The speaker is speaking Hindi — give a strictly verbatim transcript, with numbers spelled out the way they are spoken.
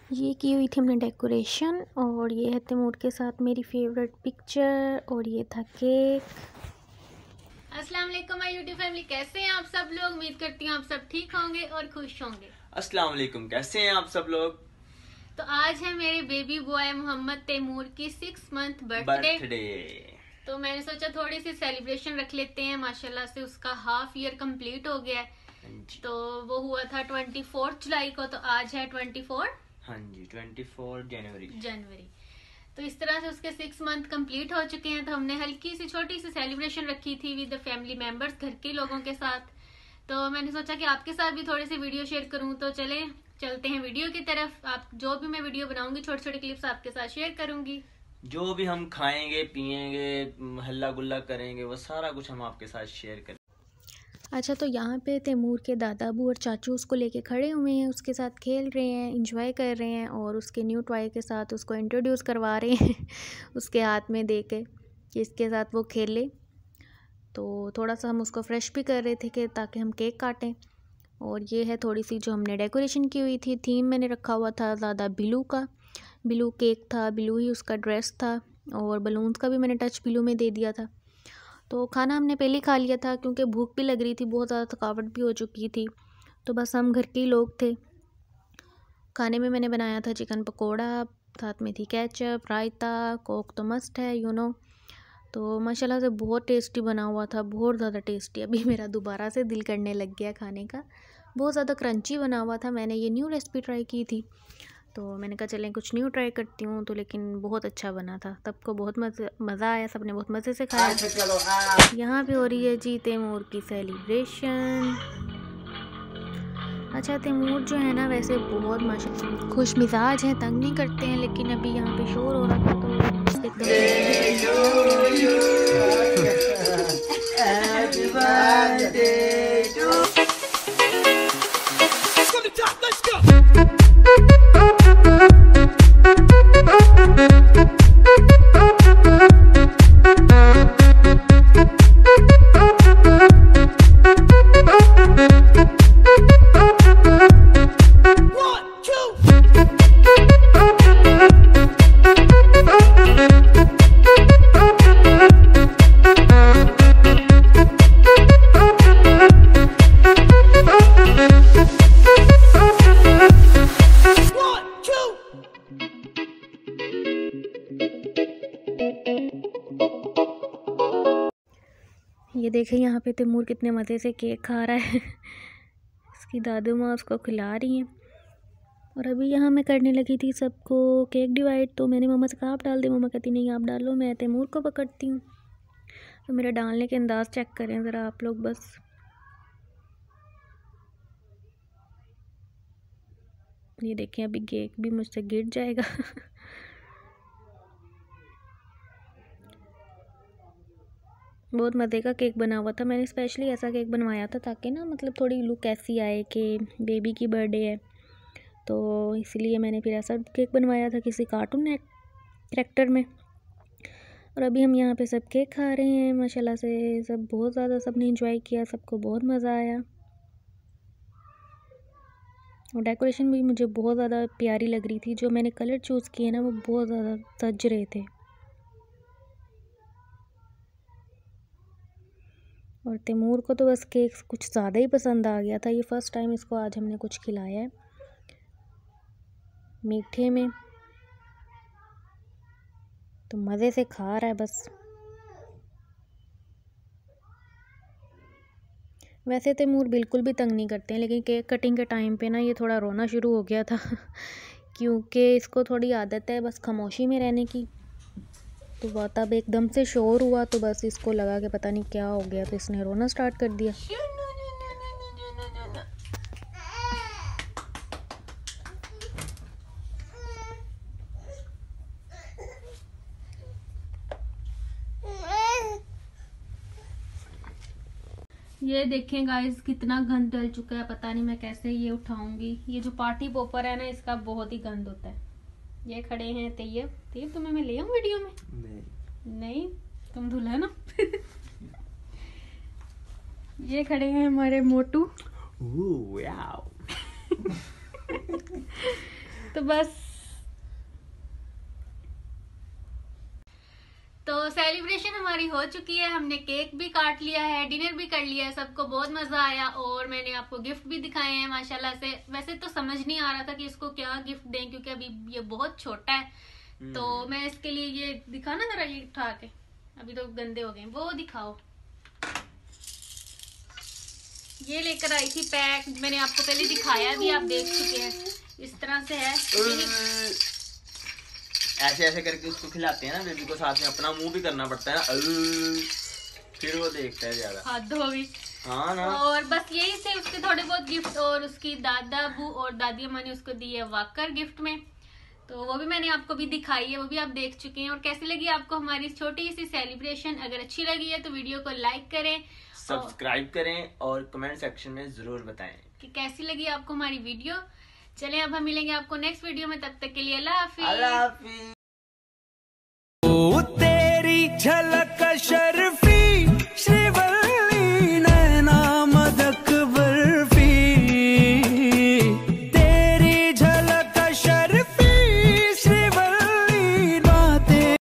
ये की हुई थी हमने डेकोरेशन, और ये है तैमूर के साथ मेरी फेवरेट पिक्चर, और ये था केक। अस्सलाम वालेकुम माय यूट्यूब फैमिली, कैसे हैं आप सब लोग। उम्मीद करती हूँ आप सब ठीक होंगे और खुश होंगे। अस्सलाम वालेकुम, कैसे हैं आप सब लोग। तो आज है मेरे बेबी बॉय मोहम्मद तैमूर की सिक्स मंथ बर्थडे। तो मैंने सोचा थोड़ी सी सेलिब्रेशन रख लेते हैं। माशाल्लाह से उसका हाफ ईयर कंप्लीट हो गया है। तो वो हुआ था ट्वेंटी फोर्थ जुलाई को, तो आज है ट्वेंटी फोर हाँ जी ट्वेंटी फोर जनवरी जनवरी तो इस तरह से उसके सिक्स मंथ कंप्लीट हो चुके हैं। तो हमने हल्की सी छोटी सी सेलिब्रेशन रखी थी विद फैमिली मेंबर्स, घर के लोगों के साथ। तो मैंने सोचा कि आपके साथ भी थोड़ी सी वीडियो शेयर करूं। तो चले चलते हैं वीडियो की तरफ। आप जो भी मैं वीडियो बनाऊंगी छोटी छोटी क्लिप्स आपके साथ शेयर करूंगी। जो भी हम खाएंगे पिएंगे हल्ला गुल्ला करेंगे वो सारा कुछ हम आपके साथ शेयर करेंगे। अच्छा, तो यहाँ पे तैमूर के दादा अबू और चाचू उसको लेके खड़े हुए हैं, उसके साथ खेल रहे हैं, इंजॉय कर रहे हैं, और उसके न्यू टॉय के साथ उसको इंट्रोड्यूस करवा रहे हैं उसके हाथ में दे के कि इसके साथ वो खेले। तो थोड़ा सा हम उसको फ्रेश भी कर रहे थे कि ताकि हम केक काटें। और ये है थोड़ी सी जो हमने डेकोरेशन की हुई थी। थीम मैंने रखा हुआ था ज़्यादा ब्लू का, ब्लू केक था, ब्लू ही उसका ड्रेस था, और बलून्स का भी मैंने टच ब्लू में दे दिया था। तो खाना हमने पहले ही खा लिया था क्योंकि भूख भी लग रही थी, बहुत ज़्यादा थकावट भी हो चुकी थी। तो बस हम घर के ही लोग थे। खाने में मैंने बनाया था चिकन पकोड़ा, साथ में थी केचप, रायता, कोक तो मस्ट है यू नो। तो माशाल्लाह से बहुत टेस्टी बना हुआ था, बहुत ज़्यादा टेस्टी। अभी मेरा दोबारा से दिल करने लग गया खाने का। बहुत ज़्यादा क्रंची बना हुआ था। मैंने ये न्यू रेसिपी ट्राई की थी, तो मैंने कहा चलें कुछ न्यू ट्राई करती हूँ। तो लेकिन बहुत अच्छा बना था, सबको बहुत मज़ा मज़ा आया, सबने बहुत मज़े से खाया। यहाँ पे हो रही है जी तैमूर की सेलिब्रेशन। अच्छा, तैमूर जो है ना वैसे बहुत माशाल्लाह खुश मिजाज है, तंग नहीं करते हैं। लेकिन अभी यहाँ पे शोर हो रहा था तो ये देखें यहाँ पे तैमूर कितने मज़े से केक खा रहा है इसकी दादी माँ उसको खिला रही हैं। और अभी यहाँ मैं करने लगी थी सबको केक डिवाइड। तो मैंने मम्मा से कहा आप डाल दें, मम्मा कहती नहीं आप डालो, मैं तैमूर को पकड़ती हूँ। तो मेरा डालने के अंदाज़ चेक करें ज़रा आप लोग बस। ये देखें अभी केक भी मुझसे गिर जाएगा बहुत मज़े का केक बना हुआ था। मैंने स्पेशली ऐसा केक बनवाया था ताकि ना मतलब थोड़ी लुक ऐसी आए कि बेबी की बर्थडे है। तो इसलिए मैंने फिर ऐसा केक बनवाया था किसी कार्टून कैरेक्टर में। और अभी हम यहाँ पे सब केक खा रहे हैं। माशाल्लाह से सब बहुत ज़्यादा सबने एंजॉय किया, सबको बहुत मज़ा आया। और डेकोरेशन भी मुझे बहुत ज़्यादा प्यारी लग रही थी। जो मैंने कलर चूज़ किए ना वो बहुत ज़्यादा सज रहे थे। और तैमूर को तो बस केक कुछ ज़्यादा ही पसंद आ गया था। ये फ़र्स्ट टाइम इसको आज हमने कुछ खिलाया है मीठे में, तो मज़े से खा रहा है बस। वैसे तैमूर बिल्कुल भी तंग नहीं करते हैं, लेकिन केक कटिंग के टाइम पे ना ये थोड़ा रोना शुरू हो गया था क्योंकि इसको थोड़ी आदत है बस खामोशी में रहने की। तो वह तब एकदम से शोर हुआ तो बस इसको लगा कि पता नहीं क्या हो गया, तो इसने रोना स्टार्ट कर दिया। ये देखें गाइस कितना गंद डल चुका है, पता नहीं मैं कैसे ये उठाऊंगी। ये जो पार्टी पॉपर है ना इसका बहुत ही गंद होता है। ये खड़े हैं तैयब। तैयब तुम्हें मैं ले आऊं वीडियो में? नहीं, नहीं तुम धुला ना ये खड़े हैं हमारे मोटू। तो बस तो सेलिब्रेशन हमारी हो चुकी है, हमने केक भी काट लिया है, डिनर भी कर लिया है, सबको बहुत मजा आया और मैंने आपको गिफ्ट भी दिखाए हैं माशाल्लाह से। वैसे तो समझ नहीं आ रहा था कि इसको क्या गिफ्ट दें क्योंकि अभी ये बहुत छोटा है, तो मैं इसके लिए ये दिखाना जरा, ये उठा के, अभी तो गंदे हो गए, वो दिखाओ। ये लेकर आई थी पैक, मैंने आपको पहले दिखाया भी, आप देख चुके हैं, इस तरह से है। ऐसे ऐसे करके उसको खिलाते हैं ना बेबी को, साथ में अपना मुंह भी करना पड़ता है ना, फिर वो देखता है ज्यादा। हद हो गई। हाँ ना। और बस यही थे उसके थोड़े बहुत गिफ्ट, और उसकी दादा अबू और दादी अम्मा ने उसको दी है वाकर गिफ्ट में, तो वो भी मैंने आपको भी दिखाई है, वो भी आप देख चुके हैं। और कैसी लगी आपको हमारी छोटी सी सेलिब्रेशन? अगर अच्छी लगी है तो वीडियो को लाइक करें, सब्सक्राइब करें और कमेंट सेक्शन में जरूर बताएं कि कैसी लगी आपको हमारी वीडियो। चलें अब हम मिलेंगे आपको नेक्स्ट वीडियो में, तब तक के लिए अल्लाह हाफिज। अल्लाह हाफिज। तेरी झलक शर